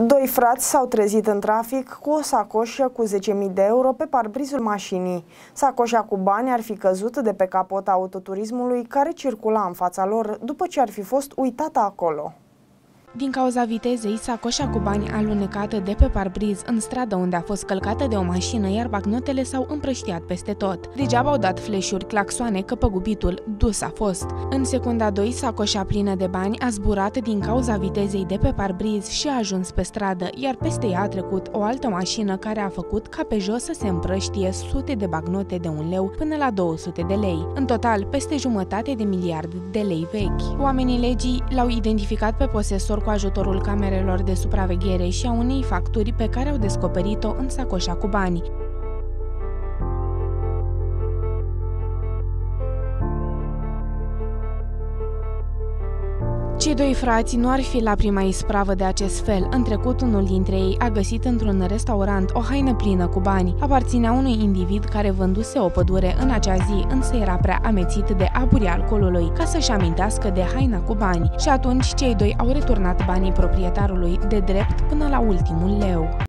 Doi frați s-au trezit în trafic cu o sacoșă cu 10.000 de euro pe parbrizul mașinii. Sacoșa cu bani ar fi căzut de pe capota autoturismului care circula în fața lor după ce ar fi fost uitată acolo. Din cauza vitezei, sacoșa cu bani a alunecată de pe parbriz în stradă unde a fost călcată de o mașină, iar bancnotele s-au împrăștiat peste tot. Degeaba au dat flash-uri, claxoane că păgubitul dus a fost. În secunda 2, sacoșa plină de bani a zburat din cauza vitezei de pe parbriz și a ajuns pe stradă, iar peste ea a trecut o altă mașină care a făcut ca pe jos să se împrăștie sute de bancnote de 1 leu până la 200 de lei. În total, peste 1,5 miliarde de lei vechi. Oamenii legii l-au identificat pe posesor cu ajutorul camerelor de supraveghere și a unei facturi pe care au descoperit-o în sacoșa cu bani. Cei doi frați nu ar fi la prima ispravă de acest fel. În trecut, unul dintre ei a găsit într-un restaurant o haină plină cu bani. Aparținea unui individ care vânduse o pădure în acea zi, însă era prea amețit de aburii alcoolului ca să-și amintească de haina cu bani. Și atunci cei doi au returnat banii proprietarului de drept până la ultimul leu.